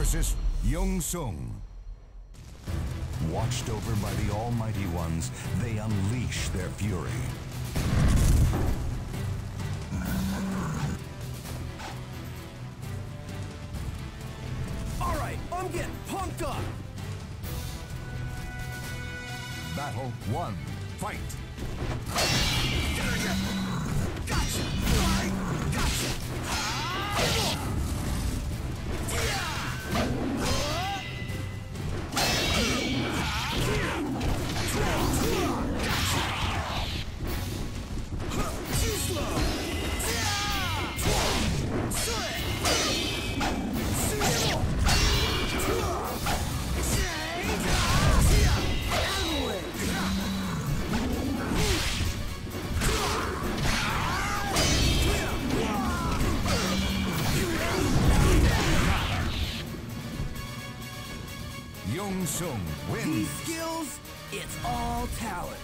versus Young Sung. Watched over by the Almighty Ones, they unleash their fury. Alright, I'm getting pumped up! Battle 1. Fight! Gotcha! Gotcha! Too slow! Young Sung wins. These skills, it's all talent.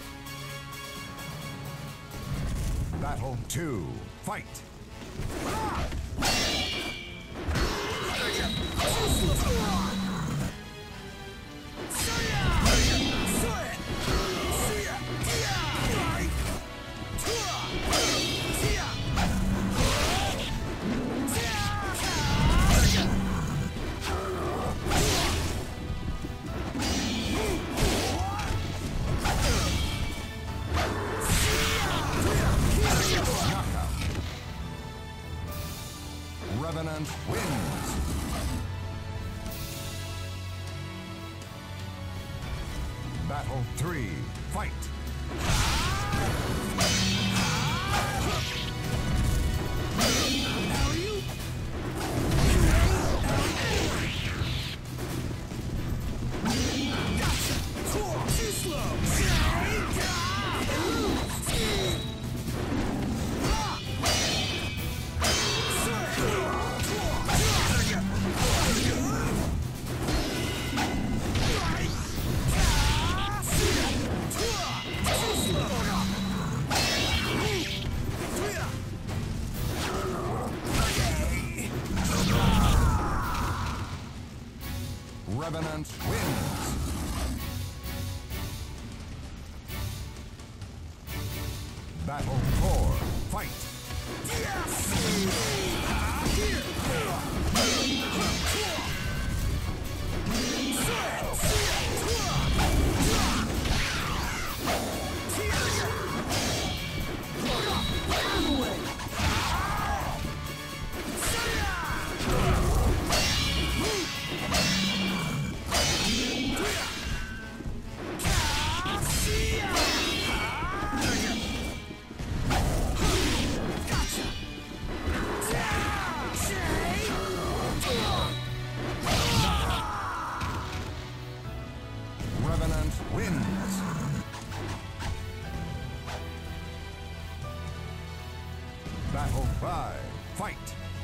Battle 2. Fight! Revenant wins. Battle 3. Fight! Revenant wins. Battle 4. Fight! Revenant wins. Battle 5. Fight!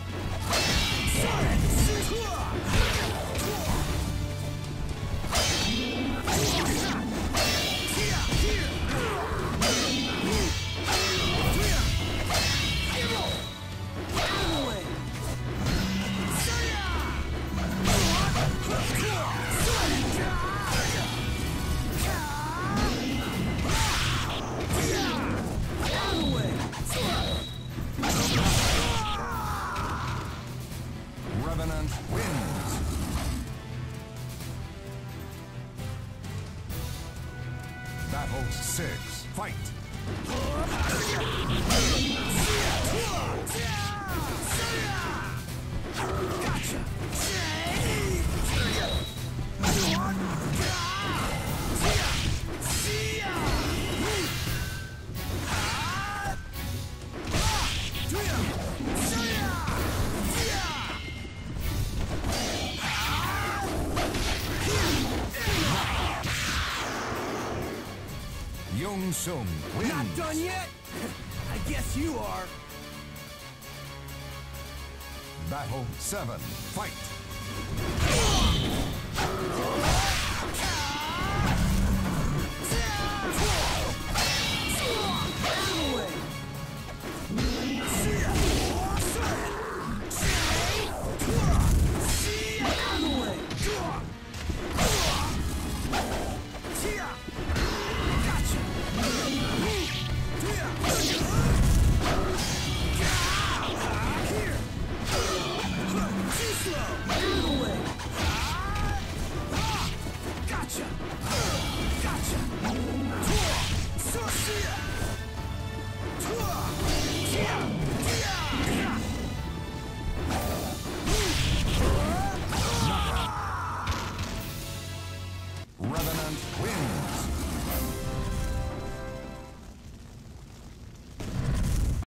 Revenant wins. Battle 6. Fight! Gotcha! Young Sung wins. Not done yet? I guess you are. Battle 7. Fight!